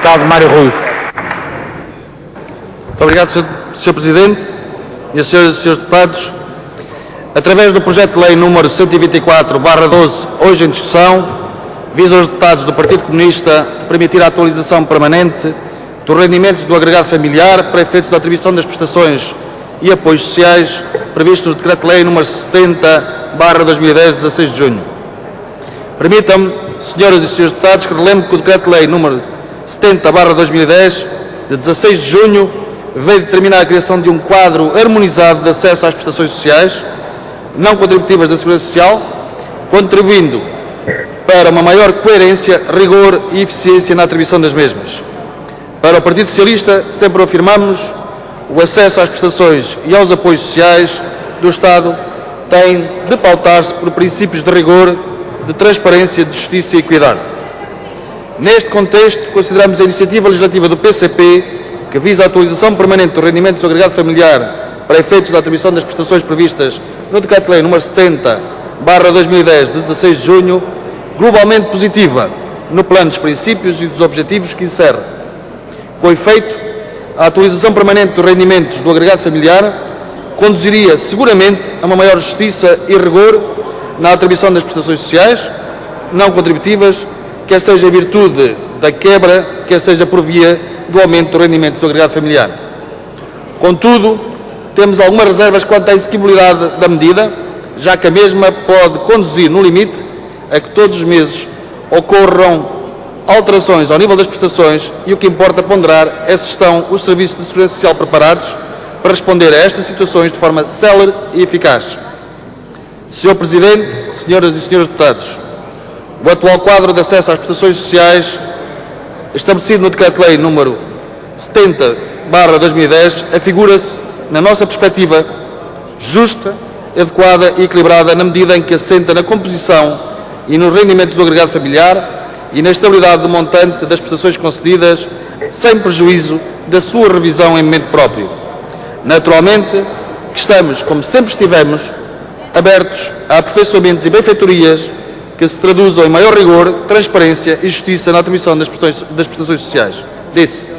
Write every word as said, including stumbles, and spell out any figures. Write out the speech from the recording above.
Deputado Mário Ruivo. Muito obrigado, senhor Presidente, e senhoras e senhores deputados. Através do projeto de lei número cento e vinte e quatro barra doze, hoje em discussão, visa aos deputados do Partido Comunista permitir a atualização permanente dos rendimentos do agregado familiar para efeitos da atribuição das prestações e apoios sociais previstos no Decreto-Lei número setenta barra dois mil e dez, de dezasseis de junho. Permitam-me, senhoras e senhores deputados, que relembro que o Decreto-Lei número setenta barra dois mil e dez, de dezasseis de junho, veio determinar a criação de um quadro harmonizado de acesso às prestações sociais não contributivas da Segurança Social, contribuindo para uma maior coerência, rigor e eficiência na atribuição das mesmas. Para o Partido Socialista, sempre afirmamos o acesso às prestações e aos apoios sociais do Estado tem de pautar-se por princípios de rigor, de transparência, de justiça e equidade. Neste contexto, consideramos a iniciativa legislativa do P C P, que visa a atualização permanente dos rendimentos do agregado familiar para efeitos da atribuição das prestações previstas no Decreto-Lei número setenta barra dois mil e dez, de dezasseis de junho, globalmente positiva no plano dos princípios e dos objetivos que encerra. Com efeito, a atualização permanente dos rendimentos do agregado familiar conduziria seguramente a uma maior justiça e rigor na atribuição das prestações sociais não contributivas, quer seja em virtude da quebra, quer seja por via do aumento dos rendimentos do agregado familiar. Contudo, temos algumas reservas quanto à execuibilidade da medida, já que a mesma pode conduzir, no limite, a que todos os meses ocorram alterações ao nível das prestações e o que importa ponderar é se estão os serviços de segurança social preparados para responder a estas situações de forma célere e eficaz. senhor Presidente, senhoras e senhores deputados, o atual quadro de acesso às prestações sociais, estabelecido no Decreto-Lei número setenta barra dois mil e dez, afigura-se, na nossa perspectiva, justa, adequada e equilibrada na medida em que assenta na composição e nos rendimentos do agregado familiar e na estabilidade do montante das prestações concedidas, sem prejuízo da sua revisão em momento próprio. Naturalmente, que estamos, como sempre estivemos, abertos a aperfeiçoamentos e benfeitorias que se traduzam em maior rigor, transparência e justiça na atribuição das prestações, das prestações sociais. Disse.